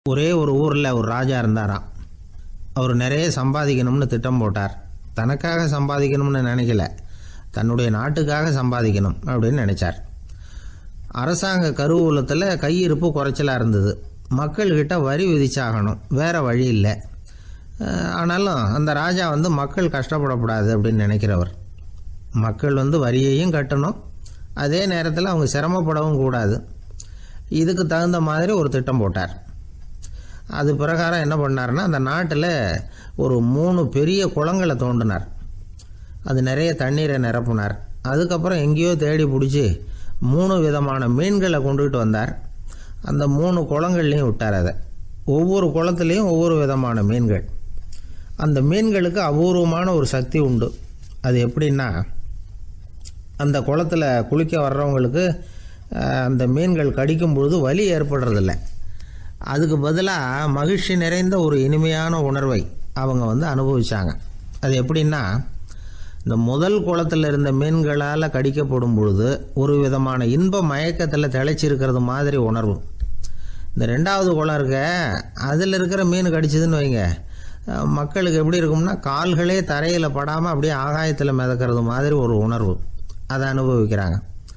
ஒரே ஒரு ஊரில் ஒரு ராஜா இருந்தாராம். அவர் நிறைய சம்பாதிக்கணும்னு திட்டம் போட்டார். தனக்காக சம்பாதிக்கணும்னு நினைக்கல, தன்னுடைய நாட்டுக்காக சம்பாதிக்கணும் அப்படின்னு நினைச்சார். அரசாங்க கருவூலத்தில் கையிருப்பு குறைச்சலாக இருந்தது. மக்கள்கிட்ட வரி விதிச்சாகணும், வேறு வழி இல்லை. ஆனாலும் அந்த ராஜா மக்கள் கஷ்டப்படக்கூடாது அப்படின்னு நினைக்கிறவர். மக்கள் வரியையும் கட்டணும், அதே நேரத்தில் அவங்க சிரமப்படவும் கூடாது. இதுக்கு தகுந்த மாதிரி ஒரு திட்டம் போட்டார். அது பிரகாரம் என்ன பண்ணார்னா, அந்த நாட்டில் ஒரு 3 பெரிய குளங்களை தோண்டினார். அது நிறைய தண்ணீரை நிரப்புனார். அதுக்கப்புறம் எங்கேயோ தேடி பிடிச்சி 3 விதமான மீன்களை கொண்டுகிட்டு வந்தார். அந்த 3 குளங்கள்லையும் விட்டார். அதை ஒவ்வொரு குளத்துலேயும் ஒவ்வொரு விதமான மீன்கள். அந்த மீன்களுக்கு அபூர்வமான ஒரு சக்தி உண்டு. அது எப்படின்னா, அந்த குளத்தில் குளிக்க வர்றவங்களுக்கு அந்த மீன்கள் கடிக்கும் பொழுது வலி ஏற்படுறதில்லை. அதுக்கு பதிலாக மகிழ்ச்சி நிறைந்த ஒரு இனிமையான உணர்வை அவங்க அனுபவிச்சாங்க. அது எப்படின்னா, இந்த முதல் குளத்தில் இருந்த மீன்களால் கடிக்கப்படும் பொழுது ஒரு விதமான இன்ப மயக்கத்தில் திளைச்சிருக்கிறது மாதிரி உணர்வு. இந்த 2வது குளம் இருக்க, அதில் இருக்கிற மீன் கடிச்சதுன்னு வைங்க, மக்களுக்கு எப்படி இருக்கும்னா, கால்களே தரையில் படாமல் அப்படியே ஆகாயத்தில் மிதக்கிறது மாதிரி ஒரு உணர்வு. அதை அனுபவிக்கிறாங்க.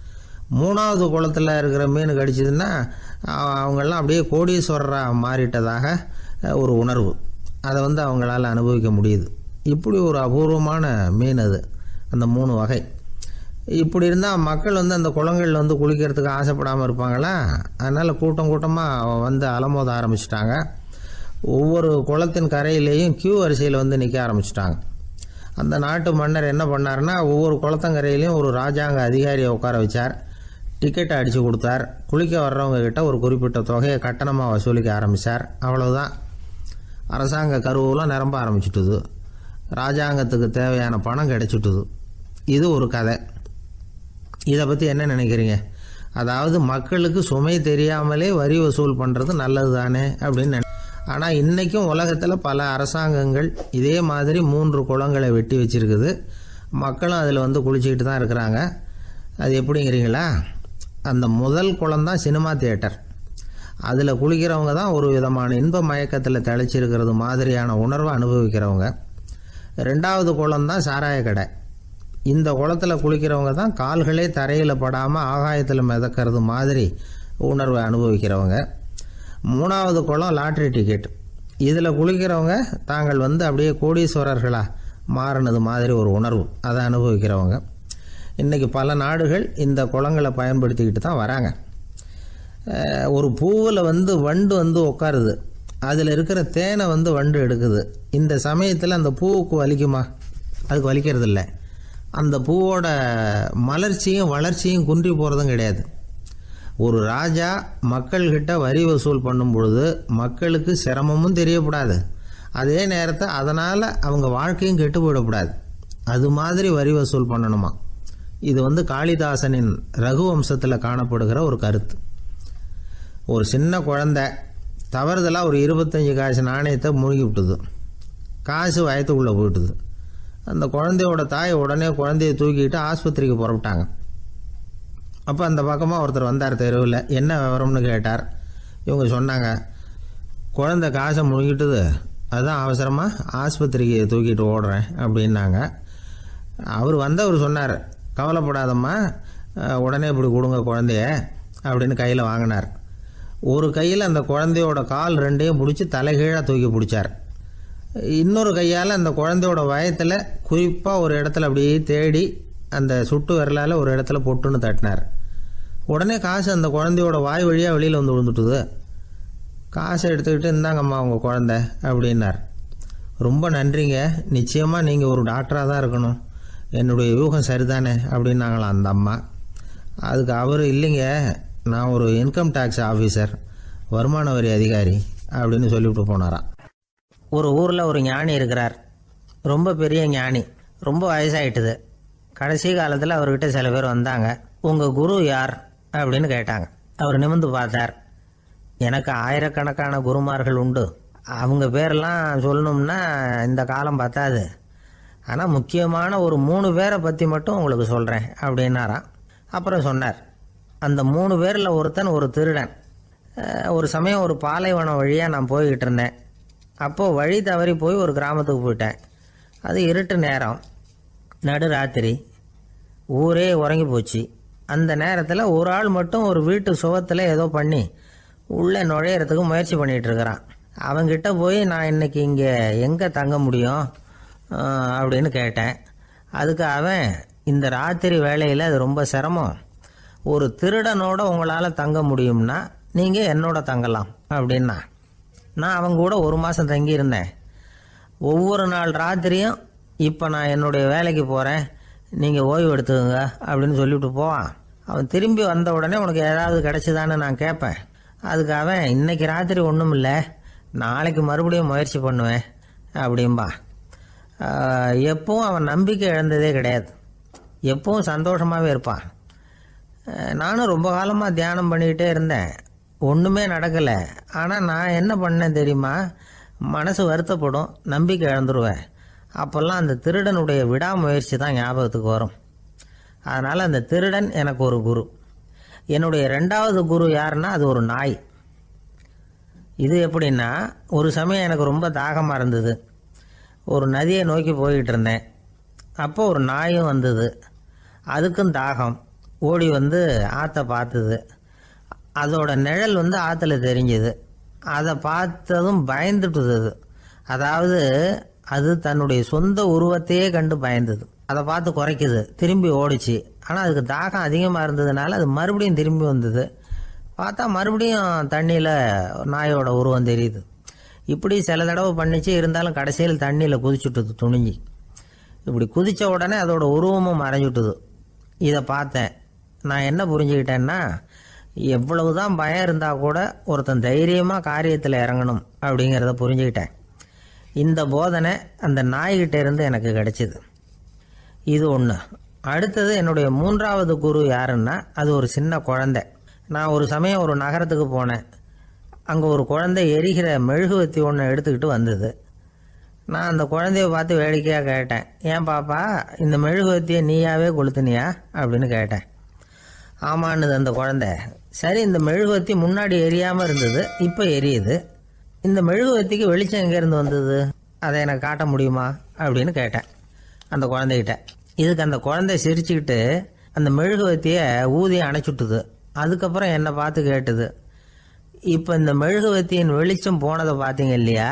3வது குளத்தில் இருக்கிற மீன் கடிச்சதுன்னா அவங்கெல்லாம் அப்படியே கோடீஸ்வரராக மாறிட்டதாக ஒரு உணர்வு. அதை அவங்களால அனுபவிக்க முடியுது. இப்படி ஒரு அபூர்வமான மீன் அது, அந்த 3 வகை. இப்படி இருந்தால் மக்கள் அந்த குளங்கள் குளிக்கிறதுக்கு ஆசைப்படாமல் இருப்பாங்களா? அதனால் கூட்டம் கூட்டமாக அலமோத ஆரம்பிச்சிட்டாங்க. ஒவ்வொரு குளத்தின் கரையிலேயும் கியூ வரிசையில் நிற்க ஆரம்பிச்சிட்டாங்க. அந்த நாட்டு மன்னர் என்ன பண்ணார்னா, ஒவ்வொரு குளத்தங்கரையிலையும் ஒரு ராஜாங்க அதிகாரியை உட்கார வச்சார். டிக்கெட்டை அடித்து கொடுத்தார். குளிக்க வர்றவங்க கிட்ட ஒரு குறிப்பிட்ட தொகையை கட்டணமாக வசூலிக்க ஆரம்பித்தார். அவ்வளவுதான். அரசாங்க கருவூலம் நிரம்ப ஆரம்பிச்சுட்டுது. ராஜாங்கத்துக்கு தேவையான பணம் கிடைச்சிட்டுது. இது ஒரு கதை. இதை பற்றி என்ன நினைக்கிறீங்க? அதாவது மக்களுக்கு சுமை தெரியாமலே வரி வசூல் பண்ணுறது நல்லது தானே அப்படின்னு ஆனால் இன்றைக்கும் உலகத்தில் பல அரசாங்கங்கள் இதே மாதிரி 3 குளங்களை வெட்டி வச்சுருக்குது. மக்களும் அதில் குளிச்சுக்கிட்டு தான் இருக்கிறாங்க. அது எப்படிங்கிறீங்களா? அந்த முதல் குளம் தான் சினிமா தியேட்டர். அதில் குளிக்கிறவங்க தான் ஒரு விதமான இன்ப மயக்கத்தில் திளைச்சிருக்கிறது மாதிரியான உணர்வை அனுபவிக்கிறவங்க. 2வது குளம் தான் சாராய கடை. இந்த குளத்தில் குளிக்கிறவங்க தான் கால்களே தரையில் படாமல் ஆகாயத்தில் மிதக்கிறது மாதிரி உணர்வை அனுபவிக்கிறவங்க. 3வது குளம் லாட்ரி டிக்கெட். இதில் குளிக்கிறவங்க தாங்கள் அப்படியே கோடீஸ்வரர்களாக மாறினது மாதிரி ஒரு உணர்வு, அதை அனுபவிக்கிறவங்க. இன்றைக்கி பல நாடுகள் இந்த குளங்களை பயன்படுத்திக்கிட்டு தான் வராங்க. ஒரு பூவில் வண்டு உட்காருது. அதில் இருக்கிற தேனை வண்டு எடுக்குது. இந்த சமயத்தில் அந்த பூவுக்கு வலிக்குமா? அதுக்கு வலிக்கிறது இல்லை. அந்த பூவோட மலர்ச்சியும் வளர்ச்சியும் குன்றி போகிறதும் கிடையாது. ஒரு ராஜா மக்கள்கிட்ட வரி வசூல் பண்ணும் பொழுது மக்களுக்கு சிரமமும் தெரியக்கூடாது, அதே நேரத்தை அதனால் அவங்க வாழ்க்கையும் கெட்டு போயிடக்கூடாது. அது மாதிரி வரி வசூல் பண்ணணுமா? இது காளிதாசனின் ரகுவம்சத்தில் காணப்படுகிற ஒரு கருத்து. ஒரு சின்ன குழந்தை தவறுதலாக ஒரு 25 காசு நாணயத்தை மூழ்கி விட்டுது. காசு வயத்துக்குள்ளே போயிட்டுது. அந்த குழந்தையோட தாய் உடனே குழந்தைய தூக்கிட்டு ஆஸ்பத்திரிக்கு புறப்பட்டாங்க. அப்போ அந்த பக்கமாக ஒருத்தர் வந்தார் தெருவில். என்ன விவரம்னு கேட்டார். இவங்க சொன்னாங்க, குழந்தை காசை முழுங்கிட்டுது, அதுதான் அவசரமாக ஆஸ்பத்திரிக்கு தூக்கிட்டு ஓடுறேன் அப்படின்னாங்க. அவர் சொன்னார், கவலைப்படாதம்மா, உடனே இப்படி கொடுங்க குழந்தைய அப்படின்னு கையில் வாங்கினார். ஒரு கையில் அந்த குழந்தையோட கால் 2ஐயும் பிடிச்சி தலைகீழாக தூக்கி பிடிச்சார். இன்னொரு கையால் அந்த குழந்தையோட வயத்தில் குறிப்பாக ஒரு இடத்துல அப்படியே தேடி அந்த சுட்டு விரலால் ஒரு இடத்துல பொட்டுன்னு தட்டினார். உடனே காசு அந்த குழந்தையோட வாய் வழியாக வெளியில் விழுந்துட்டுது. காசை எடுத்துக்கிட்டு, இந்தாங்கம்மா உங்கள் குழந்தை அப்படின்னார். ரொம்ப நன்றிங்க, நிச்சயமாக நீங்கள் ஒரு டாக்டராக தான் இருக்கணும், என்னுடைய யூகம் சரிதானே அப்படின்னாங்களாம் அந்த அம்மா. அதுக்கு அவர், இல்லைங்க, நான் ஒரு இன்கம் டேக்ஸ் ஆஃபீஸர், வருமான வரி அதிகாரி அப்படின்னு சொல்லிவிட்டு போனாராம். ஒரு ஊரில் ஒரு ஞானி இருக்கிறார். ரொம்ப பெரிய ஞானி, ரொம்ப வயசாகிட்டுது. கடைசி காலத்தில் அவர்கிட்ட சில பேர் வந்தாங்க. உங்கள் குரு யார் அப்படின்னு கேட்டாங்க. அவர் நிமிர்ந்து பார்த்தார். எனக்கு ஆயிரக்கணக்கான குருமார்கள் உண்டு, அவங்க பேரெல்லாம் சொல்லணும்னா இந்த காலம் பத்தாது, ஆனால் முக்கியமான ஒரு 3 பேரை பற்றி மட்டும் உங்களுக்கு சொல்கிறேன் அப்படின்னாராம். அப்புறம் சொன்னார், அந்த 3 பேரில் ஒருத்தன் ஒரு திருடன். ஒரு சமயம் ஒரு பாலைவனம் வழியாக நான் போய்கிட்டு இருந்தேன். அப்போது வழி தவறி போய் ஒரு கிராமத்துக்கு போயிட்டேன். அது இருட்டு நேரம், நடு ராத்திரி, ஊரே உறங்கி போச்சு. அந்த நேரத்தில் ஒரு ஆள் மட்டும் ஒரு வீட்டு சுவத்தில் ஏதோ பண்ணி உள்ளே நுழையிறதுக்கு முயற்சி பண்ணிகிட்டு இருக்கிறான். அவங்கிட்ட போய் நான் இன்னைக்கு இங்கே எங்கே தங்க முடியும் அப்படின்னு கேட்டேன். அதுக்கு அவன், இந்த ராத்திரி வேளையில் அது ரொம்ப சிரமம், ஒரு திருடனோட உங்களால் தங்க முடியும்னா நீங்கள் என்னோட தங்கலாம் அப்படின்னா. நான் அவங்க கூட 1 மாதம் தங்கியிருந்தேன். ஒவ்வொரு நாள் ராத்திரியும் இப்போ நான் என்னுடைய வேலைக்கு போகிறேன், நீங்கள் ஓய்வு எடுத்துக்கோங்க அப்படின்னு சொல்லிவிட்டு போவான். அவன் திரும்பி வந்த உடனே உனக்கு ஏதாவது கிடச்சிதான்னு நான் கேட்பேன். அதுக்கு அவன், இன்னைக்கு ராத்திரி ஒன்றும் இல்லை, நாளைக்கு மறுபடியும் முயற்சி பண்ணுவேன் அப்படின்பா. எப்பவும் அவன் நம்பிக்கை இழந்ததே கிடையாது, எப்பவும் சந்தோஷமாகவே இருப்பான். நானும் ரொம்ப காலமாக தியானம் பண்ணிக்கிட்டே இருந்தேன், ஒன்றுமே நடக்கலை. ஆனால் நான் என்ன பண்ணேன் தெரியுமா, மனசு வருத்தப்படும், நம்பிக்கை இழந்துருவேன். அப்போல்லாம் அந்த திருடனுடைய விடாமுயற்சி தான் ஞாபகத்துக்கு வரும். அதனால் அந்த திருடன் எனக்கு ஒரு குரு. என்னுடைய 2வது குரு யாருன்னா அது ஒரு நாய். இது எப்படின்னா, ஒரு சமயம் எனக்கு ரொம்ப தாகமாக இருந்தது. ஒரு நதியை நோக்கி போய்கிட்டு இருந்தேன். அப்போ ஒரு நாயும் வந்தது. அதுக்கும் தாகம். ஓடி வந்து ஆற்றை பார்த்தது. அதோட நிழல் வந்து ஆற்றுல தெரிஞ்சுது. அதை பார்த்ததும் பயந்துட்டுது. அதாவது அது தன்னுடைய சொந்த உருவத்தையே கண்டு பயந்தது. அதை பார்த்து குறைக்குது, திரும்பி ஓடிச்சு. ஆனால் அதுக்கு தாகம் அதிகமாக இருந்ததுனால அது மறுபடியும் திரும்பி வந்தது. பார்த்தா மறுபடியும் தண்ணியில் நாயோட உருவம் தெரியுது. இப்படி சில தடவை பண்ணிச்சு. இருந்தாலும் கடைசியில் தண்ணியில் குதிச்சுட்டுது துணிஞ்சி. இப்படி குதித்த உடனே அதோட உருவமும் மறைஞ்சுட்டுது. இதை பார்த்தேன். நான் என்ன புரிஞ்சுக்கிட்டேன்னா, எவ்வளவு தான் பயம் இருந்தால் கூட ஒருத்தன் தைரியமாக காரியத்தில் இறங்கணும் அப்படிங்கிறத புரிஞ்சுக்கிட்டேன். இந்த போதனை அந்த நாய்கிட்ட இருந்து எனக்கு கிடைச்சிது. இது ஒன்று. அடுத்தது என்னுடைய 3வது குரு யாருன்னா அது ஒரு சின்ன குழந்தை. நான் ஒரு சமயம் ஒரு நகரத்துக்கு போனேன். அங்கே ஒரு குழந்தை எரிகிற மெழுகுவத்தி ஒன்று எடுத்துக்கிட்டு வந்தது. நான் அந்த குழந்தைய பார்த்து வேடிக்கையாக கேட்டேன், ஏன் பாப்பா இந்த மெழுகுவத்தியை நீயாவே கொளுத்துனியா அப்படின்னு கேட்டேன். ஆமான்னுது அந்த குழந்தை. சரி, இந்த மெழுகுவத்தி முன்னாடி எரியாமல் இருந்தது, இப்போ எரியுது. இந்த மெழுகுவத்திக்கு வெளிச்சம் எங்கேருந்து வந்தது, அதை எனக்கு காட்ட முடியுமா அப்படின்னு கேட்டேன் அந்த குழந்தைகிட்ட. இதுக்கு அந்த குழந்தை சிரிச்சுக்கிட்டு அந்த மெழுகுவத்தியை ஊதி அணைச்சுட்டுது. அதுக்கப்புறம் என்னை பார்த்து கேட்டுது, இப்போ இந்த மெழுகுவத்தியின் வெளிச்சம் போனதை பார்த்தீங்க இல்லையா,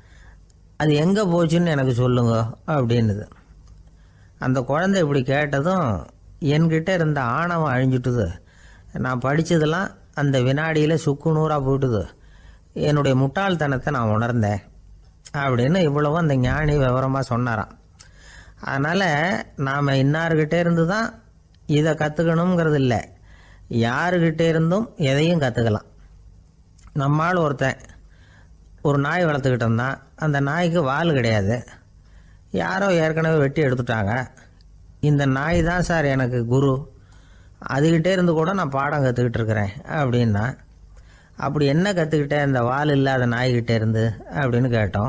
அது எங்கே போச்சுன்னு எனக்கு சொல்லுங்க அப்படின்னுது. அந்த குழந்தை இப்படி கேட்டதும் என்கிட்ட இருந்த ஆணவம் அழிஞ்சுட்டுது. நான் படித்ததெல்லாம் அந்த வினாடியில் சுக்கு நூறாக போயிட்டுது. என்னுடைய முட்டாள்தனத்தை நான் உணர்ந்தேன் அப்படின்னு இவ்வளவும் அந்த ஞானி விவரமாக சொன்னாராம். அதனால் நாம் இன்னார்கிட்ட இருந்து தான் இதை கற்றுக்கணுங்கிறது இல்லை, யாருக்கிட்ட இருந்தும் எதையும் கற்றுக்கலாம். நம்மால் ஒருத்தன் ஒரு நாய் வளர்த்துக்கிட்டு இருந்தான். அந்த நாய்க்கு வால் கிடையாது. யாரோ ஏற்கனவே வெட்டி எடுத்துட்டாங்க. இந்த நாய் தான் சார் எனக்கு குரு, அதுகிட்டே இருந்து கூட நான் பாடம் கற்றுக்கிட்டு இருக்கிறேன் அப்படின்னா. அப்படி என்ன கற்றுக்கிட்டேன் இந்த வால் இல்லாத நாய்கிட்டே இருந்து அப்படின்னு கேட்டோம்.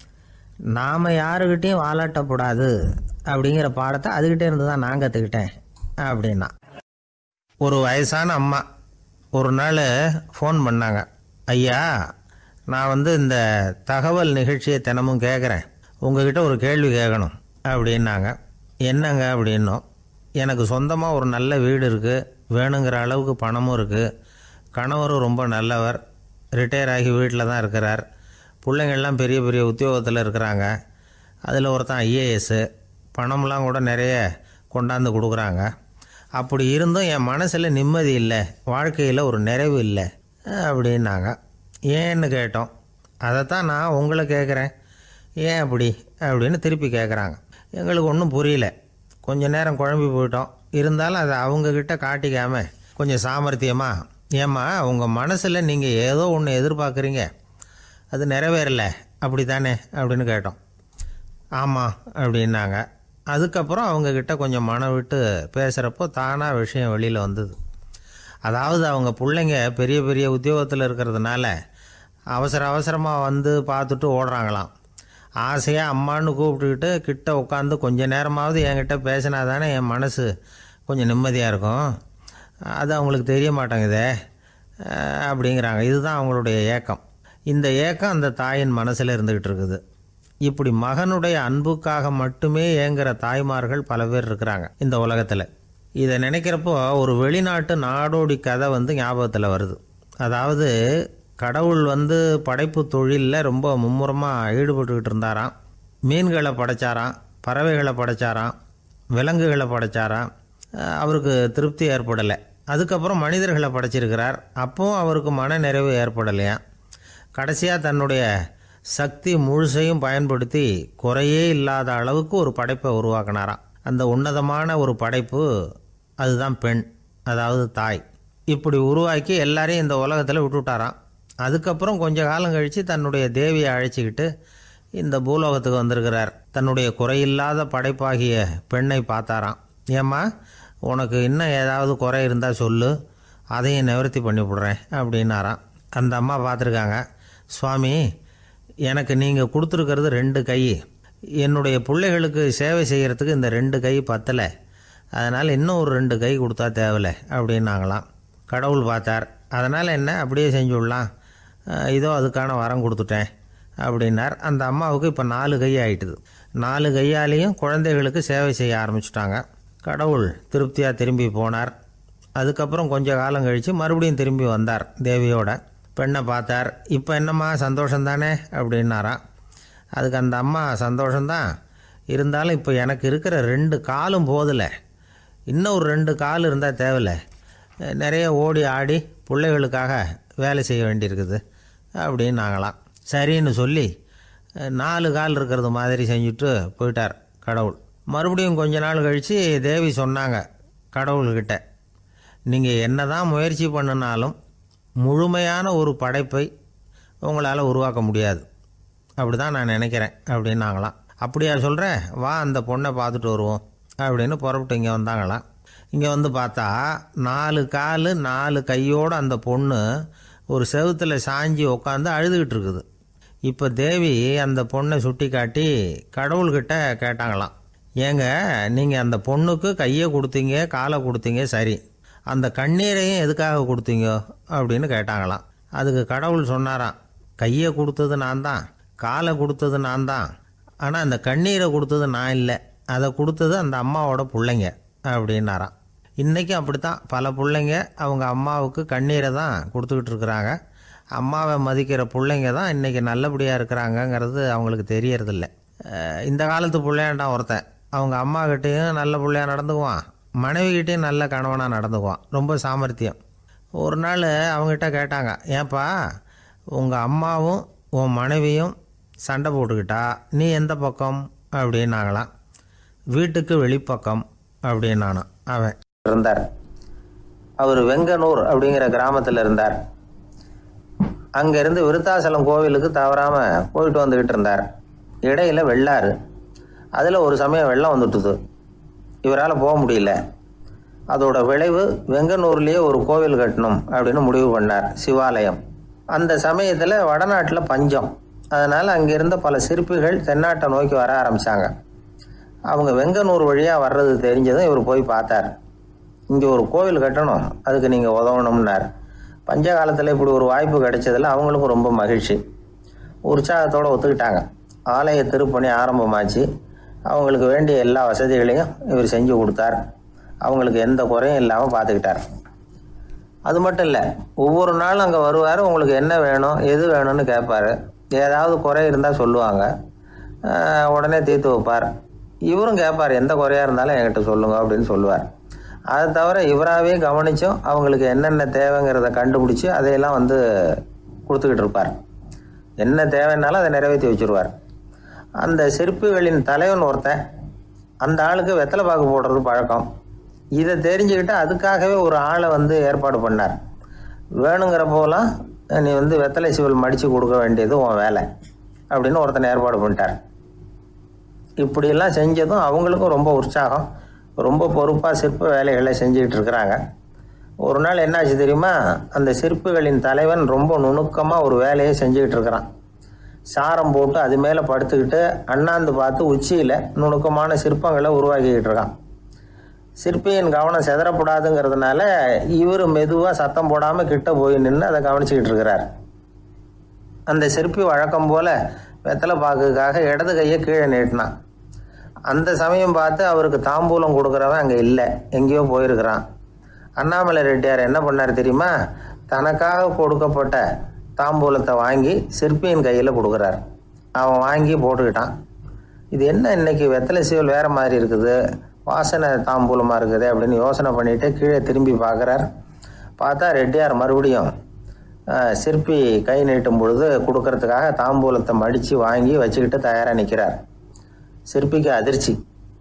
நாம் யாருக்கிட்டையும் வாலாட்டக்கூடாது அப்படிங்கிற பாடத்தை அதுகிட்டே இருந்து தான் நான் கற்றுக்கிட்டேன் அப்படின்னா. ஒரு வயசான அம்மா ஒரு நாள் ஃபோன் பண்ணாங்க. ஐயா, நான் இந்த தகவல் நிகழ்ச்சியை தினமும் கேட்குறேன், உங்ககிட்ட ஒரு கேள்வி கேட்கணும் அப்படின்னாங்க. என்னங்க அப்படின்னோம். எனக்கு சொந்தமாக ஒரு நல்ல வீடு இருக்குது, வேணுங்கிற அளவுக்கு பணமும் இருக்குது, கணவரும் ரொம்ப நல்லவர், ரிட்டையர் ஆகி வீட்டில் தான் இருக்கிறார், பிள்ளைங்கள்லாம் பெரிய பெரிய உத்தியோகத்தில் இருக்கிறாங்க, அதில் ஒருத்தன் ஐஏஎஸ்ஸு, பணம்லாம் கூட நிறைய கொண்டாந்து கொடுக்குறாங்க. அப்படி இருந்தும் என் மனசில் நிம்மதி இல்லை, வாழ்க்கையில் ஒரு நிறைவு இல்லை அப்படின்னாங்க. ஏன்னு கேட்டோம். அதைத்தான் நான் உங்களை கேட்குறேன், ஏன் அப்படி அப்படின்னு திருப்பி கேட்குறாங்க. எங்களுக்கு ஒன்றும் புரியல. கொஞ்ச நேரம் குழம்பி போயிட்டோம். இருந்தாலும் அதை அவங்கக்கிட்ட காட்டிக்காமல் கொஞ்சம் சாமர்த்தியமாக, ஏம்மா உங்கள் மனசில் நீங்கள் ஏதோ ஒன்று எதிர்பார்க்குறீங்க, அது நிறைவேறலை அப்படி தானே அப்படின்னு கேட்டோம். ஆமாம் அப்படின்னாங்க. அதுக்கப்புறம் அவங்கக்கிட்ட கொஞ்சம் மனம் விட்டு பேசுகிறப்போ தானாக விஷயம் வெளியில் வந்தது. அதாவது அவங்க பிள்ளைங்க பெரிய பெரிய உத்தியோகத்தில் இருக்கிறதுனால அவசரமாக வந்து பார்த்துட்டு ஓடுறாங்களாம். ஆசையாக அம்மான்னு கூப்பிட்டுக்கிட்டு கிட்ட உட்காந்து கொஞ்சம் நேரமாவது என்கிட்ட பேசினா தானே என் மனசு கொஞ்சம் நிம்மதியாக இருக்கும். அது அவங்களுக்கு தெரிய மாட்டேங்குதே அப்படிங்கிறாங்க. இதுதான் அவங்களுடைய ஏக்கம். இந்த ஏக்கம் அந்த தாயின் மனசில் இருந்துக்கிட்டு இருக்குது. இப்படி மகனுடைய அன்புக்காக மட்டுமே ஏங்குற தாய்மார்கள் பல பேர் இருக்கிறாங்க இந்த உலகத்தில். இதை நினைக்கிறப்போ ஒரு வெளிநாட்டு நாடோடி கதை ஞாபகத்தில் வருது. அதாவது கடவுள் படைப்பு தொழிலில் ரொம்ப மும்முரமாக ஈடுபட்டுக்கிட்டு இருந்தாராம். மீன்களை படைச்சாராம், பறவைகளை படைச்சாராம், விலங்குகளை படைச்சாராம். அவருக்கு திருப்தி ஏற்படலை. அதுக்கப்புறம் மனிதர்களை படைச்சிருக்கிறார். அப்போவும் அவருக்கு மன நிறைவு ஏற்படலையா. கடைசியாக தன்னுடைய சக்தி முழுசையும் பயன்படுத்தி குறையே இல்லாத அளவுக்கு ஒரு படைப்பை உருவாக்கினாராம். அந்த உன்னதமான ஒரு படைப்பு அதுதான் பெண், அதாவது தாய். இப்படி உருவாக்கி எல்லாரையும் இந்த உலகத்தில் விட்டுவிட்டாராம். அதுக்கப்புறம் கொஞ்ச காலம் கழித்து தன்னுடைய தேவியை அழைச்சிக்கிட்டு இந்த பூலோகத்துக்கு வந்திருக்கிறார். தன்னுடைய குறையில்லாத படைப்பாகிய பெண்ணை பார்த்தாராம். ஏம்மா, உனக்கு இன்னும் ஏதாவது குறை இருந்தால் சொல்லு, அதையும் நிவர்த்தி பண்ணி விடுறேன் அப்படின்னாராம். அந்த அம்மா பார்த்துருக்காங்க. சுவாமி, எனக்கு நீங்கள் கொடுத்துருக்கிறது 2 கை. என்னுடைய பிள்ளைகளுக்கு சேவை செய்கிறதுக்கு இந்த 2 கை பத்தலை. அதனால் இன்னும் ஒரு 2 கை கொடுத்தா தேவலை அப்படின்னாங்களாம். கடவுள் பார்த்தார். அதனால் என்ன, அப்படியே செஞ்சு விடலாம், இதோ அதுக்கான வரம் கொடுத்துட்டேன் அப்படின்னார். அந்த அம்மாவுக்கு இப்போ 4 கை ஆகிட்டுது. 4 கையாலேயும் குழந்தைகளுக்கு சேவை செய்ய ஆரம்பிச்சுட்டாங்க. கடவுள் திருப்தியாக திரும்பி போனார். அதுக்கப்புறம் கொஞ்ச காலம் கழித்து மறுபடியும் திரும்பி வந்தார் தேவியோட. பெண்ணை பார்த்தார். இப்போ என்னம்மா சந்தோஷந்தானே அப்படின்னாராம். அதுக்கு அந்த அம்மா, சந்தோஷந்தான், இருந்தாலும் இப்போ எனக்கு இருக்கிற 2 காலும் போதில்லை, இன்னும் ஒரு 2 கால் இருந்தால் தேவையில்லை, நிறைய ஓடி ஆடி பிள்ளைகளுக்காக வேலை செய்ய வேண்டியிருக்குது அப்படின்னாங்களாம். சரின்னு சொல்லி 4 கால் இருக்கிறது மாதிரி செஞ்சுட்டு போயிட்டார் கடவுள். மறுபடியும் கொஞ்ச நாள் கழித்து தேவி சொன்னாங்க கடவுள்கிட்ட, நீங்கள் என்ன தான் முயற்சி பண்ணினாலும் முழுமையான ஒரு படைப்பை உங்களால் உருவாக்க முடியாது, அப்படி தான் நான் நினைக்கிறேன் அப்படின்னாங்களாம். அப்படியா சொல்கிறேன், வா அந்த பொண்ணை பார்த்துட்டு வருவோம் அப்படின்னு புறப்பட்டு இங்கே வந்தாங்களாம். இங்கே பார்த்தா 4 கால் 4 கையோடு அந்த பொண்ணு ஒரு செவுத்தில் சாஞ்சி உட்காந்து அழுதுகிட்டு இருக்குது. இப்போ தேவி அந்த பொண்ணை சுட்டி காட்டி கடவுள்கிட்ட கேட்டாங்களாம், ஏங்க, நீங்கள் அந்த பொண்ணுக்கு கையை கொடுத்தீங்க, காலை கொடுத்தீங்க, சரி, அந்த கண்ணீரையும் எதுக்காக கொடுத்தீங்க அப்படின்னு கேட்டாங்களாம். அதுக்கு கடவுள் சொன்னாராம், கையை கொடுத்தது நான் தான், காலை கொடுத்தது நான் தான், ஆனால் அந்த கண்ணீரை கொடுத்தது நான் இல்லை, அதை கொடுத்தது அந்த அம்மாவோட பிள்ளைங்க அப்படின்னாராம். இன்றைக்கும் அப்படித்தான் பல பிள்ளைங்க அவங்க அம்மாவுக்கு கண்ணீரை தான் கொடுத்துக்கிட்டு இருக்கிறாங்க. அம்மாவை மதிக்கிற பிள்ளைங்க தான் இன்றைக்கி நல்லபடியாக இருக்கிறாங்கங்கிறது அவங்களுக்கு தெரியறதில்ல. இந்த காலத்து பிள்ளையாண்டான் ஒருத்தன் அவங்க அம்மாக்கிட்டேயும் நல்ல பிள்ளையாக நடந்துக்குவான், மனைவிக்கிட்டேயும் நல்ல கணவனாக நடந்துக்குவான், ரொம்ப சாமர்த்தியம். ஒரு நாள் அவங்ககிட்ட கேட்டாங்க, ஏன்பா உங்கள் அம்மாவும் உன் மனைவியும் சண்டை போட்டுக்கிட்டா நீ எந்த பக்கம் அப்படின்னாங்களாம். வீட்டுக்கு வெளிப்பக்கம் அப்படின்னானான். அவன் இருந்தார். அவர் வெங்கனூர் அப்படிங்கிற கிராமத்தில் இருந்தார். அங்கேருந்து விருத்தாசலம் கோவிலுக்கு தவறாமல் போயிட்டு வந்துக்கிட்டு இருந்தார். இடையில் வெள்ளாறு, அதில் ஒரு சமயம் வெள்ளம் வந்துட்டுது. இவரால் போக முடியல. அதோட விளைவு வெங்கனூர்லேயே ஒரு கோவில் கட்டணும் அப்படின்னு முடிவு பண்ணார், சிவாலயம். அந்த சமயத்தில் வடநாட்டில் பஞ்சம். அதனால் அங்கிருந்த பல சிற்பிகள் தென்னாட்டை நோக்கி வர ஆரம்பித்தாங்க. அவங்க வெங்கனூர் வழியாக வர்றது தெரிஞ்சதும் இவர் போய் பார்த்தார். இங்கே ஒரு கோவில் கட்டணும், அதுக்கு நீங்கள் உதவணும்னார். பஞ்ச காலத்தில் இப்படி ஒரு வாய்ப்பு கிடைச்சதில் அவங்களுக்கும் ரொம்ப மகிழ்ச்சி. உற்சாகத்தோடு ஒத்துக்கிட்டாங்க. ஆலய திருப்பணி ஆரம்பமாச்சு. அவங்களுக்கு வேண்டிய எல்லா வசதிகளையும் இவர் செஞ்சு கொடுத்தார். அவங்களுக்கு எந்த குறையும் இல்லாமல் பார்த்துக்கிட்டார். அது மட்டும் இல்லை, ஒவ்வொரு நாளும் அங்கே வருவார். உங்களுக்கு என்ன வேணும், எது வேணும்னு கேட்பார். ஏதாவது குறை இருந்தால் சொல்லுவாங்க, உடனே தீர்த்து வைப்பார். இவரும் கேட்பார், எந்த குறையாக இருந்தாலும் என்கிட்ட சொல்லுங்க அப்படின்னு சொல்லுவார். அதை தவிர இவராகவே கவனித்தும் அவங்களுக்கு என்னென்ன தேவைங்கிறத கண்டுபிடிச்சி அதையெல்லாம் கொடுத்துக்கிட்டு இருப்பார். என்ன தேவைன்னாலும் அதை நிறைவேற்றி வச்சுருவார். அந்த சிற்பிகளின் தலைவன் ஒருத்தன், அந்த ஆளுக்கு வெத்தலை பாக்கு போடுறது பழக்கம். இதை தெரிஞ்சுக்கிட்டு அதுக்காகவே ஒரு ஆளை ஏற்பாடு பண்ணார். வேணுங்கிறப்போலாம் நீ வெத்தலை சிவல் மடித்து கொடுக்க வேண்டியது உன் வேலை அப்படின்னு ஒருத்தனை ஏற்பாடு பண்ணிட்டார். இப்படியெல்லாம் செஞ்சதும் அவங்களுக்கும் ரொம்ப உற்சாகம். ரொம்ப பொறுப்பாக சிற்ப வேலைகளை செஞ்சுக்கிட்டு இருக்கிறாங்க. ஒரு நாள் என்னாச்சு தெரியுமா, அந்த சிற்பிகளின் தலைவன் ரொம்ப நுணுக்கமாக ஒரு வேலையை செஞ்சுக்கிட்டு இருக்கிறான். சாரம் போட்டு அது மேலே படுத்துக்கிட்டு அண்ணாந்து பார்த்து உச்சியில் நுணுக்கமான சிற்பங்களை உருவாக்கிக்கிட்டு இருக்கான். சிற்பியின் கவனம் செதறப்படாதுங்கிறதுனால இவர் மெதுவாக சத்தம் போடாமல் கிட்ட போய் நின்று அதை கவனிச்சிக்கிட்டு இருக்கிறார். அந்த சிற்பி வழக்கம் போல் வெத்தலை பாக்குக்காக இடது கையை கீழே நீட்டினான். அந்த சமயம் பார்த்து அவருக்கு தாம்பூலம் கொடுக்குறவன் அங்கே இல்லை, எங்கேயோ போயிருக்கிறான். அண்ணாமலை ரெட்டியார் என்ன பண்ணார் தெரியுமா? தனக்காக கொடுக்கப்பட்ட தாம்பூலத்தை வாங்கி சிற்பியின் கையில் கொடுக்குறார். அவன் வாங்கி போட்டுக்கிட்டான். இது என்ன இன்னைக்கு வெத்தலை சீவல் வேறு மாதிரி இருக்குது, வாசனை தாம்பூலமாக இருக்குது அப்படின்னு யோசனை பண்ணிவிட்டு கீழே திரும்பி பார்க்குறார். பார்த்தா ரெட்டியார் மறுபடியும் சிற்பி கை நீட்டும் பொழுது கொடுக்கறதுக்காக தாம்பூலத்தை மடித்து வாங்கி வச்சுக்கிட்டு தயாராக நிற்கிறார். சிற்பிக்கு அதிர்ச்சி.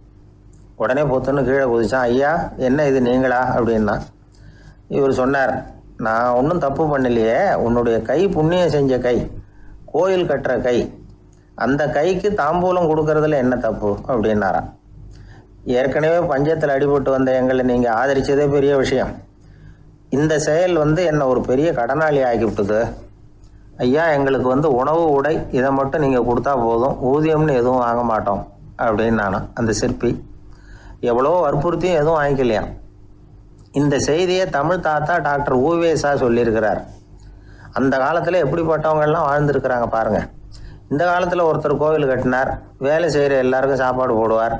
உடனே பொத்துன்னு கீழே குதிச்சான். ஐயா, என்ன இது நீங்களா அப்படின்னா. இவர் சொன்னார், நான் ஒன்றும் தப்பு பண்ணலையே, உன்னுடைய கை புண்ணியம் செஞ்ச கை, கோயில் கட்டுற கை, அந்த கைக்கு தாம்பூலம் கொடுக்கறதுல என்ன தப்பு அப்படின்னாராம். ஏற்கனவே பஞ்சத்தில் அடிபட்டு வந்த எங்களை நீங்கள் ஆதரித்ததே பெரிய விஷயம். இந்த செயல் என்னை ஒரு பெரிய கடனாளி ஆகிவிட்டுது. ஐயா, எங்களுக்கு உணவு உடை இதை மட்டும் நீங்கள் கொடுத்தா போதும், ஊதியம்னு எதுவும் வாங்க மாட்டோம் அப்படின்னு நானும். அந்த சிற்பி எவ்வளோ வற்புறுத்தியும் எதுவும் வாங்கிக்கலையாம். இந்த செய்தியை தமிழ் தாத்தா டாக்டர் ஊவேசா சொல்லியிருக்கிறார். அந்த காலத்தில் எப்படிப்பட்டவங்கெல்லாம் வாழ்ந்துருக்கிறாங்க பாருங்கள். இந்த காலத்தில் ஒருத்தர் கோவில் கட்டினார், வேலை செய்கிற எல்லாருக்கும் சாப்பாடு போடுவார்.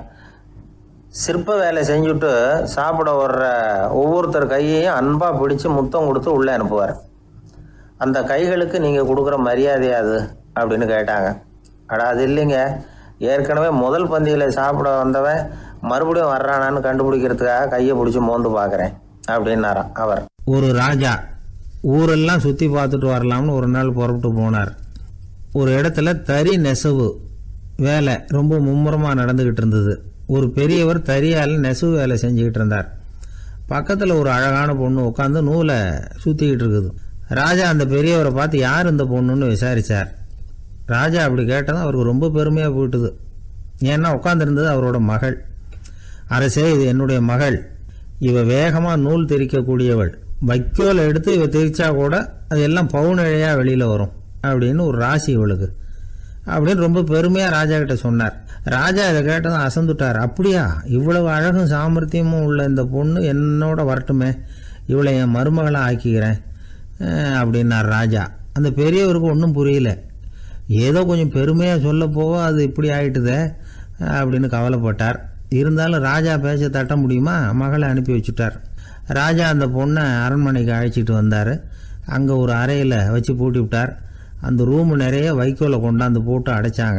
சிற்ப வேலை செஞ்சுட்டு சாப்பிட வர்ற ஒவ்வொருத்தர் கையையும் அன்பாக பிடிச்சி முத்தம் கொடுத்து உள்ளே அனுப்புவார். அந்த கைகளுக்கு நீங்கள் கொடுக்குற மரியாதையாது அப்படின்னு கேட்டாங்க. அது இல்லைங்க, ஏற்கனவே முதல் பந்தியில் சாப்பிட வந்தவன் மறுபடியும் வர்றானான்னு கண்டுபிடிக்கிறதுக்காக கையை பிடிச்சி மோந்து பார்க்குறேன் அப்படின்னாராம் அவர். ஒரு ராஜா ஊரெல்லாம் சுற்றி பார்த்துட்டு வரலாம்னு ஒரு நாள் புறப்பட்டு போனார். ஒரு இடத்துல தறி நெசவு வேலை ரொம்ப மும்முரமாக நடந்துக்கிட்டு இருந்தது. ஒரு பெரியவர் தறியால் நெசவு வேலை செஞ்சுக்கிட்டு இருந்தார். பக்கத்தில் ஒரு அழகான பொண்ணு உட்காந்து நூலை சுற்றிக்கிட்டு இருக்குது. ராஜா அந்த பெரியவரை பார்த்து யார் இந்த பொண்ணுன்னு விசாரித்தார். ராஜா அப்படி கேட்டதும் அவருக்கு ரொம்ப பெருமையாக போயிட்டுது. ஏன்னா உட்காந்துருந்தது அவரோட மகள். அரசே, இது என்னுடைய மகள், இவ வேகமாக நூல் திரிக்கக்கூடியவள், வைக்கோலை எடுத்து இவ திரிச்சா கூட அது எல்லாம் பவுனிழையாக வெளியில் வரும் அப்படின்னு ஒரு ராசி இவளுக்கு அப்படின்னு ரொம்ப பெருமையாக ராஜா கிட்ட சொன்னார். ராஜா இதை கேட்டதும் அசந்துட்டார். அப்படியா, இவ்வளவு அழகும் சாமர்த்தியமும் உள்ள இந்த பொண்ணு என்னோட வரட்டுமே, இவளை என் மருமகளாக ஆக்கிக்கிறேன் அப்படின்னார் ராஜா. அந்த பெரியவருக்கு ஒன்றும் புரியல. ஏதோ கொஞ்சம் பெருமையாக சொல்ல போக அது இப்படி ஆயிட்டுதே அப்படின்னு கவலைப்பட்டார். இருந்தாலும் ராஜா பேச்ச தட்ட முடியுமா? மகளை அனுப்பி வச்சுட்டார். ராஜா அந்த பொண்ணை அரண்மனைக்கு அழைச்சிட்டு வந்தார். அங்கே ஒரு அறையில் வச்சு பூட்டி விட்டார். அந்த ரூமு நிறைய வைக்கோலை கொண்டாந்து போட்டு அடைச்சாங்க.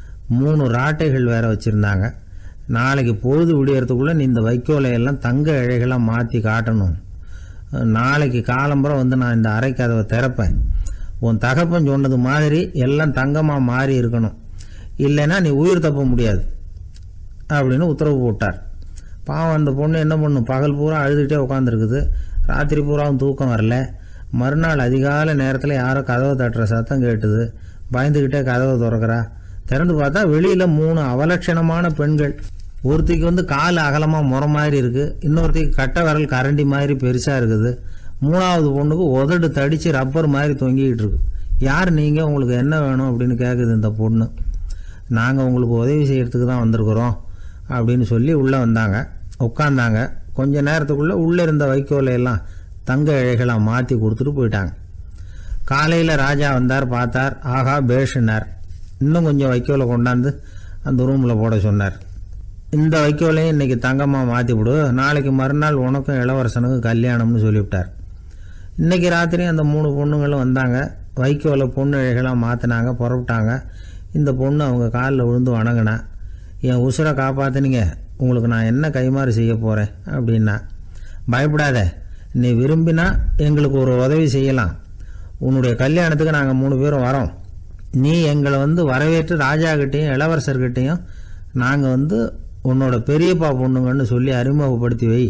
3 ராட்டைகள் வேற வச்சுருந்தாங்க. நாளைக்கு பொழுது விடியறதுக்குள்ளே நீ இந்த வைக்கோலையெல்லாம் தங்க இழைகளாக மாற்றி காட்டணும். நாளைக்கு காலம்புறம் நான் இந்த அறை கதவை திறப்பேன். உன் தகப்பன் சொன்னது மாதிரி எல்லாம் தங்கமாக மாறி இருக்கணும், இல்லைன்னா நீ உயிர் தப்ப முடியாது அப்படின்னு உத்தரவு போட்டார். பாவம் அந்த பொண்ணு என்ன பண்ணும், பகல் பூரா அழுதுகிட்டே உட்காந்துருக்குது. ராத்திரி பூராவும் தூக்கம் வரல. மறுநாள் அதிகாலை நேரத்தில் யாரோ கதவை தட்டுற சத்தம் கேட்டுது. பயந்துக்கிட்டே கதவை திறக்கிறா. திறந்து பார்த்தா வெளியில் 3 அவலட்சணமான பெண்கள். ஒருத்திக்கு கால் அகலமாக முறை மாதிரி இருக்குது, இன்னொருத்திக்கு கட்டை விரல் கரண்டி மாதிரி பெருசாக இருக்குது, 3ஆவது பொண்ணுக்கு உதடு தடித்து ரப்பர் மாதிரி தொங்கிக்கிட்டு இருக்கு. யார் நீங்கள், உங்களுக்கு என்ன வேணும் அப்படின்னு கேட்குது இந்த பொண்ணு. நாங்கள் உங்களுக்கு உதவி செய்கிறதுக்கு தான் வந்திருக்கிறோம் அப்படின்னு சொல்லி உள்ளே வந்தாங்க. உட்காந்தாங்க. கொஞ்ச நேரத்துக்குள்ளே உள்ளே இருந்த வைக்கோலையெல்லாம் தங்க இழைகளாக மாற்றி கொடுத்துட்டு போயிட்டாங்க. காலையில் ராஜா வந்தார், பார்த்தார். ஆகா பேஷுனார். இன்னும் கொஞ்சம் வைக்கோலை கொண்டாந்து அந்த ரூமில் போட சொன்னார். இந்த வைக்கோலையும் இன்றைக்கி தங்கமாக மாற்றி விடு, நாளைக்கு மறுநாள் உனக்கும் இளவரசனுக்கும் கல்யாணம்னு சொல்லிவிட்டார். இன்றைக்கி ராத்திரி அந்த 3 பொண்ணுங்களும் வந்தாங்க. வைக்கோலை பொண்ணு இழைகளாக மாற்றினாங்க, புறப்பட்டாங்க. இந்த பொண்ணு அவங்க காலில் விழுந்து வணங்கினா. என் உசுரை காப்பாற்றினீங்க, உங்களுக்கு நான் என்ன கைமாறு செய்ய போகிறேன் அப்படின்னா. பயப்படாத, நீ விரும்பினா எங்களுக்கு ஒரு உதவி செய்யலாம். உன்னுடைய கல்யாணத்துக்கு நாங்கள் 3 பேரும் வரோம். நீ எங்களை வரவேற்று ராஜாக்கிட்டையும் இளவரசர்கிட்டையும் நாங்கள் உன்னோட பெரியப்பா பொண்ணுங்கன்னு சொல்லி அறிமுகப்படுத்தி வை,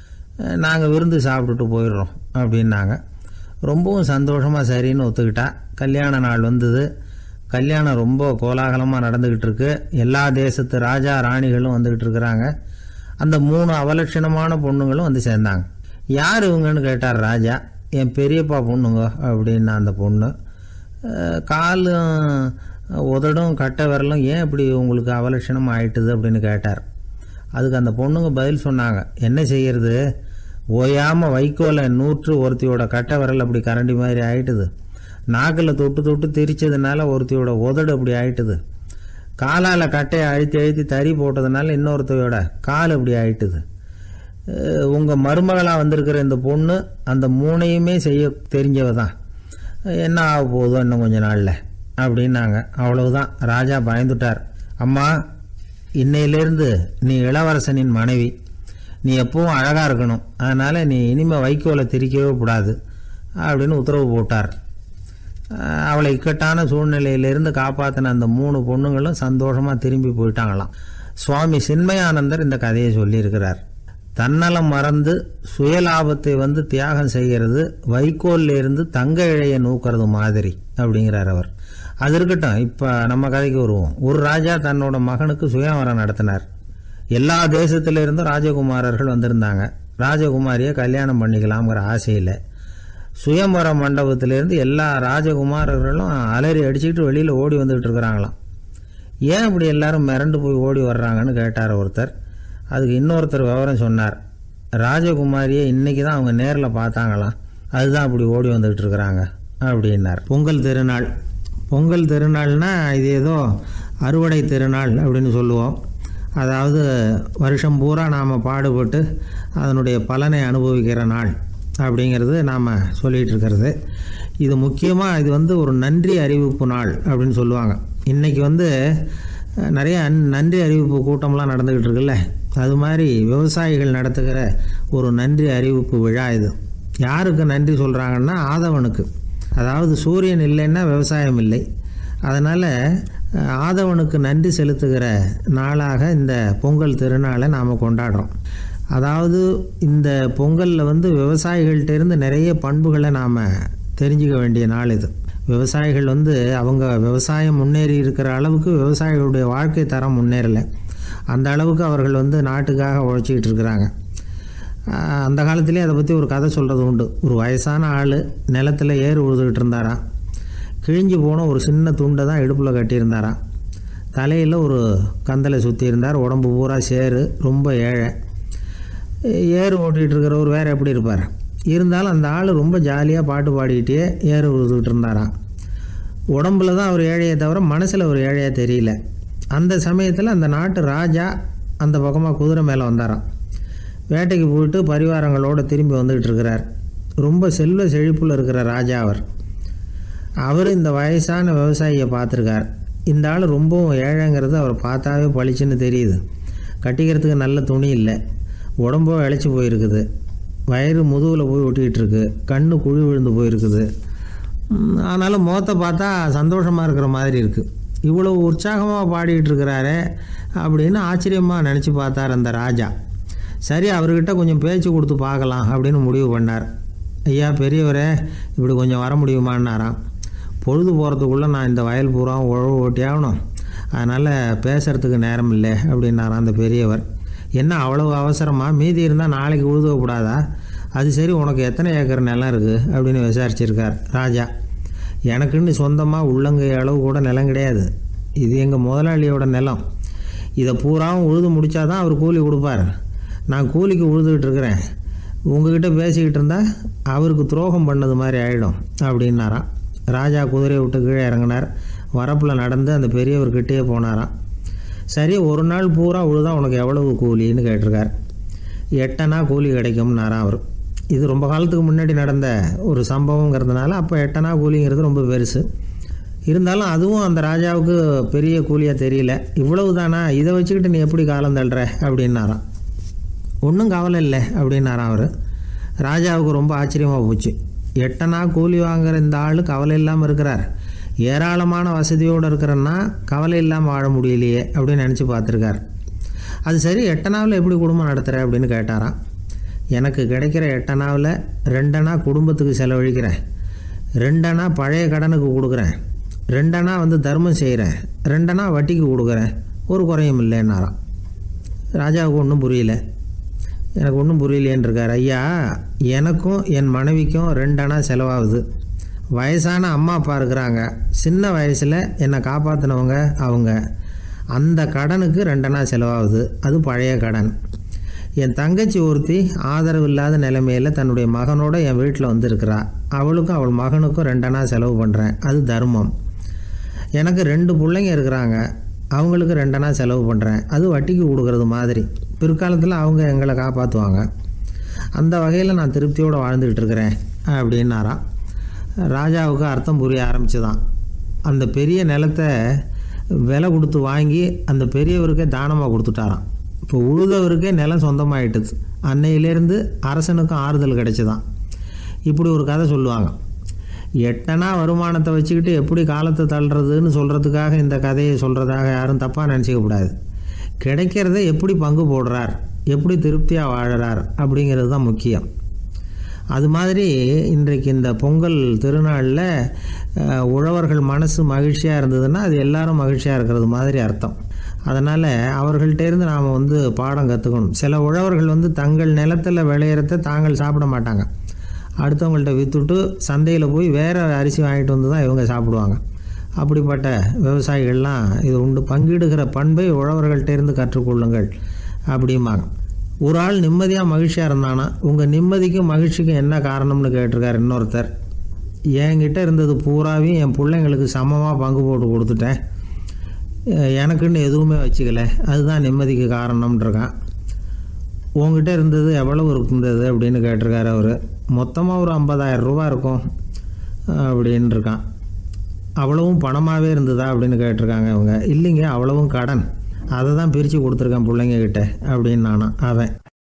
நாங்கள் விருந்து சாப்பிட்டுட்டு போயிடுறோம் அப்படின்னாங்க. ரொம்பவும் சந்தோஷமாக சரின்னு ஒத்துக்கிட்டா. கல்யாண நாள் வந்தது. கல்யாணம் ரொம்ப கோலாகலமாக நடந்துக்கிட்டு இருக்கு. எல்லா தேசத்து ராஜா ராணிகளும் வந்துக்கிட்டு இருக்கிறாங்க. அந்த 3 அவலட்சணமான பொண்ணுங்களும் சேர்ந்தாங்க. யார் இவங்கன்னு கேட்டார் ராஜா. என் பெரியப்பா பொண்ணுங்க அப்படின்னா அந்த பொண்ணு. காலும் உதடும் கட்டை விரலும் ஏன் இப்படி உங்களுக்கு அவலட்சணம் ஆயிட்டுது அப்படின்னு கேட்டார். அதுக்கு அந்த பொண்ணுங்க பதில் சொன்னாங்க, என்ன செய்யறது, ஓயாமல் வைக்கோலை நூற்று ஒருத்தியோட கட்டை விரல் அப்படி கரண்டி மாதிரி ஆயிட்டுது, நாக்கில் தொட்டு தொட்டு திரிச்சதுனால ஒருத்தியோட உதடு அப்படி ஆயிட்டுது, காலால் கட்டையை அழுத்தி அழுத்தி தறி போட்டதுனால இன்னொருத்தையோட கால் அப்படி ஆயிட்டுது, உங்கள் மருமகளாக வந்திருக்கிற இந்த பொண்ணு அந்த மூணையுமே செய்ய தெரிஞ்சவ தான், என்ன ஆக போகுதோ இன்னும் கொஞ்ச நாளில் அப்படின்னாங்க. அவ்வளவுதான். ராஜா பயந்துட்டார். அம்மா, இன்னையிலேருந்து நீ இளவரசனின் மனைவி, நீ எப்பவும் அழகாக இருக்கணும், அதனால் நீ இனிமேல் வைக்கோலை திரிக்கவே கூடாது அப்படின்னு உத்தரவு போட்டார். அவளை இக்கட்டான சூழ்நிலையிலிருந்து காப்பாற்றின அந்த 3 பொண்ணுங்களும் சந்தோஷமாக திரும்பி போயிட்டாங்களாம். சுவாமி சின்மயானந்தர் இந்த கதையை சொல்லியிருக்கிறார். தன்னலம் மறந்து சுயலாபத்தை தியாகம் செய்கிறது வைக்கோல்ல இருந்து தங்க இழையை நூக்கிறது மாதிரி அப்படிங்கிறார் அவர். அது இருக்கட்டும், இப்போ நம்ம கதைக்கு வருவோம். ஒரு ராஜா தன்னோட மகனுக்கு சுயவரம் நடத்தினார். எல்லா தேசத்திலிருந்தும் ராஜகுமாரர்கள் வந்திருந்தாங்க. ராஜகுமாரியை கல்யாணம் பண்ணிக்கலாம்ங்கிற ஆசையில் சுயம்பர மண்டபத்திலேருந்து எல்லா ராஜகுமாரர்களும் அலறி அடிச்சுக்கிட்டு வெளியில் ஓடி வந்துக்கிட்டு இருக்கிறாங்களாம். ஏன் இப்படி எல்லாரும் மிரண்டு போய் ஓடி வர்றாங்கன்னு கேட்டார் ஒருத்தர். அதுக்கு இன்னொருத்தர் விவரம் சொன்னார். ராஜகுமாரியை இன்றைக்கி தான் அவங்க நேரில் பார்த்தாங்களாம், அதுதான் அப்படி ஓடி வந்துக்கிட்டு இருக்கிறாங்க அப்படின்னார். பொங்கல் திருநாள். பொங்கல் திருநாள்னா இது ஏதோ அறுவடை திருநாள் அப்படின்னு சொல்லுவோம். அதாவது வருஷம் பூரா நாம் பாடுபட்டு அதனுடைய பலனை அனுபவிக்கிற நாள் அப்படிங்கிறது நாம் சொல்லிகிட்டு இருக்கிறது. இது முக்கியமாக இது ஒரு நன்றி அறிவிப்பு நாள் அப்படின்னு சொல்லுவாங்க. இன்றைக்கி நிறைய நன்றி அறிவிப்பு கூட்டம்லாம் நடந்துக்கிட்டு இருக்குல்ல, அது மாதிரி விவசாயிகள் நடத்துகிற ஒரு நன்றி அறிவிப்பு விழா இது. யாருக்கு நன்றி சொல்கிறாங்கன்னா ஆதவனுக்கு. அதாவது சூரியன் இல்லைன்னா விவசாயம் இல்லை. அதனால் ஆதவனுக்கு நன்றி செலுத்துகிற நாளாக இந்த பொங்கல் திருநாளை நாம் கொண்டாடுறோம். அதாவது இந்த பொங்கலில் விவசாயிகள்கிட்ட இருந்து நிறைய பண்புகளை நாம் தெரிஞ்சுக்க வேண்டிய நாள் இது. விவசாயிகள் அவங்க விவசாயம் முன்னேறி இருக்கிற அளவுக்கு விவசாயிகளுடைய வாழ்க்கை தரம் முன்னேறலை. அந்த அளவுக்கு அவர்கள் நாட்டுக்காக உழைச்சிக்கிட்டு இருக்கிறாங்க. அந்த காலத்திலே அதை பற்றி ஒரு கதை சொல்கிறது உண்டு. ஒரு வயசான ஆள் நிலத்தில் ஏறு உழுதுகிட்டு இருந்தாராம். கிழிஞ்சு போன ஒரு சின்ன துண்டை தான் இடுப்பில் கட்டியிருந்தாராம். தலையில் ஒரு கந்தலை சுற்றி இருந்தார். உடம்பு பூரா சேரு, ரொம்ப ஏழை. ஏறு ஓட்டிகிட்டு இருக்கிறவர் வேறு எப்படி இருப்பார்? இருந்தாலும் அந்த ஆள் ரொம்ப ஜாலியாக பாட்டு பாடிக்கிட்டே ஏறு உழுதுகிட்டு இருந்தாராம். உடம்புல தான் அவர் ஏழையை தவிர மனசில் ஒரு ஏழையாக தெரியல. அந்த சமயத்தில் அந்த நாட்டு ராஜா அந்த பக்கமாக குதிரை மேலே வந்தாராம். வேட்டைக்கு போயிட்டு பரிவாரங்களோடு திரும்பி வந்துக்கிட்டு இருக்கிறார். ரொம்ப செல்வ செழிப்பில் இருக்கிற ராஜா அவர் இந்த வயசான விவசாயியை பார்த்துருக்கார். இந்த ஆள் ரொம்பவும் ஏழைங்கிறது அவர் பார்த்தாவே பளிச்சுன்னு தெரியுது. கட்டிக்கிறதுக்கு நல்ல துணி இல்லை, உடம்போ இழைச்சி போயிருக்குது, வயிறு முதுகில் போய் ஒட்டிக்கிட்டு இருக்கு, கண்ணு குழி விழுந்து போயிருக்குது. ஆனாலும் முகத்தை பார்த்தா சந்தோஷமாக இருக்கிற மாதிரி இருக்குது. இவ்வளோ உற்சாகமாக பாடிக்கிட்டு இருக்கிறாரே அப்படின்னு ஆச்சரியமாக நினச்சி பார்த்தார் அந்த ராஜா. சரி, அவர்கிட்ட கொஞ்சம் பேச்சு கொடுத்து பார்க்கலாம் அப்படின்னு முடிவு பண்ணார். ஐயா பெரியவரே, இப்படி கொஞ்சம் வர முடியுமான்னாராம். பொழுது போகிறதுக்குள்ளே நான் இந்த வயல் பூரா உழவு ஓட்டி ஆகணும், அதனால் பேசுகிறதுக்கு நேரம் இல்லை அப்படின்னாராம் அந்த பெரியவர். என்ன அவ்வளவு அவசரமாக? மீதி இருந்தால் நாளைக்கு உழுதக்கூடாதா? அது சரி, உனக்கு எத்தனை ஏக்கர் நிலம் இருக்குது அப்படின்னு விசாரிச்சிருக்கார் ராஜா. எனக்குன்னு சொந்தமாக உள்ளங்கை அளவு கூட நிலம் கிடையாது. இது எங்கள் முதலாளியோட நிலம். இதை பூராவும் உழுது முடித்தாதான் அவர் கூலி கொடுப்பார். நான் கூலிக்கு உழுதுகிட்டு இருக்கிறேன். உங்ககிட்ட பேசிக்கிட்டு இருந்தால் அவருக்கு துரோகம் பண்ணது மாதிரி ஆகிடும் அப்படின்னாராம். ராஜா குதிரையை விட்டு கீழே இறங்கினார். வரப்பில் நடந்து அந்த பெரியவர்கிட்டே போனாராம். சரி, ஒரு நாள் பூரா உழுதா உனக்கு எவ்வளவு கூலின்னு கேட்டிருக்கார். 8 அணா கூலி கிடைக்கும்னாராம் அவர். இது ரொம்ப காலத்துக்கு முன்னாடி நடந்த ஒரு சம்பவங்கிறதுனால அப்போ 8 அணா கூலிங்கிறது ரொம்ப பெருசு. இருந்தாலும் அதுவும் அந்த ராஜாவுக்கு பெரிய கூலியாக தெரியல. இவ்வளவு தானா, இதை வச்சுக்கிட்டு நீ எப்படி காலம் தள்ளுற அப்படின்னாராம். ஒன்றும் கவலை இல்லை அப்படின்னாராம் அவர். ராஜாவுக்கு ரொம்ப ஆச்சரியமாக போச்சு. 8 அணா கூலி வாங்குகிற இந்த ஆள் கவலை இல்லாமல் இருக்கிறார், ஏராளமான வசதியோடு இருக்கிறன்னா கவலை இல்லாமல் வாழ முடியலையே அப்படின்னு நினச்சி பார்த்துருக்கார். அது சரி, 8 அணாவில் எப்படி குடும்பம் நடத்துகிற அப்படின்னு கேட்டாராம். எனக்கு கிடைக்கிற 8 அணாவில் 2 அணா குடும்பத்துக்கு செலவழிக்கிறேன், 2 அணா பழைய கடனுக்கு கொடுக்குறேன், 2 அணா தர்மம் செய்கிறேன், 2 அணா வட்டிக்கு கொடுக்குறேன், ஒரு குறையும் இல்லைன்னாராம். ராஜாவுக்கு ஒன்றும் புரியல. எனக்கு ஒன்றும் புரியலேன்னு இருக்கார். ஐயா, எனக்கும் என் மனைவிக்கும் 2 அணா செலவாகுது. வயசான அம்மா அப்பா இருக்கிறாங்க, சின்ன வயசில் என்னை காப்பாற்றினவங்க அவங்க. அந்த கடனுக்கு 2 செலவாகுது. அது பழைய கடன். என் தங்கச்சி ஒருத்தி ஆதரவு இல்லாத நிலைமையில் தன்னுடைய மகனோட என் வீட்டில் வந்திருக்கிறா. அவளுக்கும் அவள் மகனுக்கும் 2 செலவு பண்ணுறேன். அது தர்மம். எனக்கு 2 பிள்ளைங்க இருக்கிறாங்க. அவங்களுக்கு 2 செலவு பண்ணுறேன். அது வட்டிக்கு கொடுக்கறது மாதிரி. பிற்காலத்தில் அவங்க எங்களை காப்பாற்றுவாங்க. அந்த வகையில் நான் திருப்தியோடு வாழ்ந்துக்கிட்டு இருக்கிறேன் அப்படின்னாராம். ராஜாவுக்கு அர்த்தம் புரிய ஆரம்பிச்சுதான். அந்த பெரிய நிலத்தை விலை கொடுத்து வாங்கி அந்த பெரியவருக்கே தானமாக கொடுத்துட்டாராம். இப்போ உழுதவருக்கே நிலம் சொந்தமாகிட்டுது. அன்னையிலேருந்து அரசனுக்கும் ஆறுதல் கிடைச்சிதான். இப்படி ஒரு கதை சொல்லுவாங்க. 8 வருமானத்தை வச்சுக்கிட்டு எப்படி காலத்தை தள்ளுறதுன்னு சொல்கிறதுக்காக இந்த கதையை சொல்கிறதாக யாரும் தப்பாக நினச்சிக்கக்கூடாது. கிடைக்கிறத எப்படி பங்கு போடுறார், எப்படி திருப்தியாக வாழறார் அப்படிங்கிறது தான் முக்கியம். அது மாதிரி இன்றைக்கு இந்த பொங்கல் திருநாளில் உழவர்கள் மனசு மகிழ்ச்சியாக இருந்ததுன்னா அது எல்லாரும் மகிழ்ச்சியாக இருக்கிறது மாதிரி அர்த்தம். அதனால் அவர்கள்ட்டேருந்து நாம் பாடம் கற்றுக்கணும். சில உழவர்கள் தங்கள் நிலத்தில் விளையிறத தாங்கள் சாப்பிட மாட்டாங்க. அடுத்தவங்கள்ட்ட விற்றுட்டு சந்தையில் போய் வேறு அரிசி வாங்கிட்டு வந்து தான் இவங்க சாப்பிடுவாங்க. அப்படிப்பட்ட விவசாயிகள்லாம் இது உண்டு. பங்கிடுகிற பண்பை உழவர்கள்ட்டேருந்து கற்றுக்கொள்ளுங்கள் அப்படிம்பாங்க. ஒரு ஆள் நிம்மதியாக மகிழ்ச்சியாக இருந்தானா உங்கள் நிம்மதிக்கும் மகிழ்ச்சிக்கும் என்ன காரணம்னு கேட்டிருக்கார் இன்னொருத்தர். என்கிட்ட இருந்தது பூராவையும் என் பிள்ளைங்களுக்கு சமமாக பங்கு போட்டு கொடுத்துட்டேன், எனக்குன்னு எதுவுமே வச்சுக்கல, அதுதான் நிம்மதிக்கு காரணம்ன்றிருக்கான். உங்ககிட்ட இருந்தது எவ்வளவு இருந்தது அப்படின்னு கேட்டிருக்காரு அவர். மொத்தமாக ஒரு 50,000 ரூபா இருக்கும் அப்படின்னு இருக்கான். அவ்வளவும் பணமாகவே இருந்ததா அப்படின்னு கேட்டிருக்காங்க இவங்க. இல்லைங்க, அவ்வளவும் கடன், அதை தான் பிரித்து கொடுத்துருக்கேன் பிள்ளைங்கக்கிட்ட அப்படின்னு நானும் அவன்.